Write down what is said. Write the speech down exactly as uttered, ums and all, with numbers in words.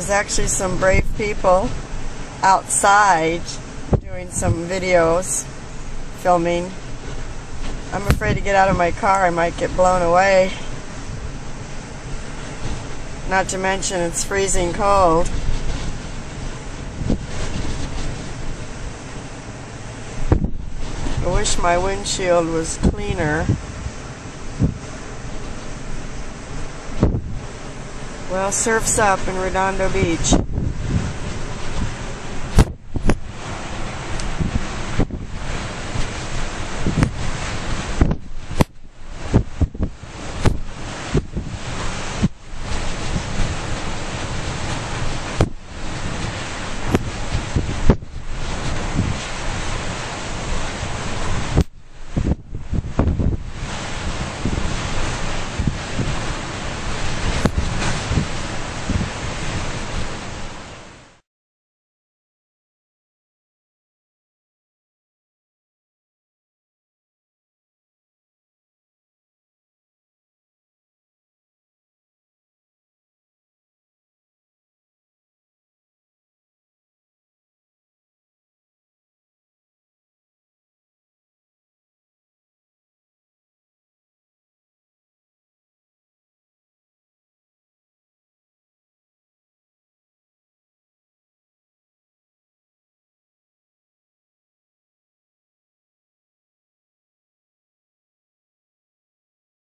There's actually some brave people outside doing some videos, filming. I'm afraid to get out of my car, I might get blown away. Not to mention it's freezing cold. I wish my windshield was cleaner. Well, surf's up in Redondo Beach.